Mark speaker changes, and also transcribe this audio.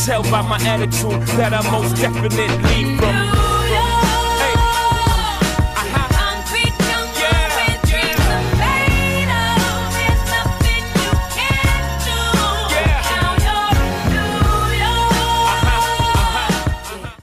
Speaker 1: tell by my attitude that I most definitely from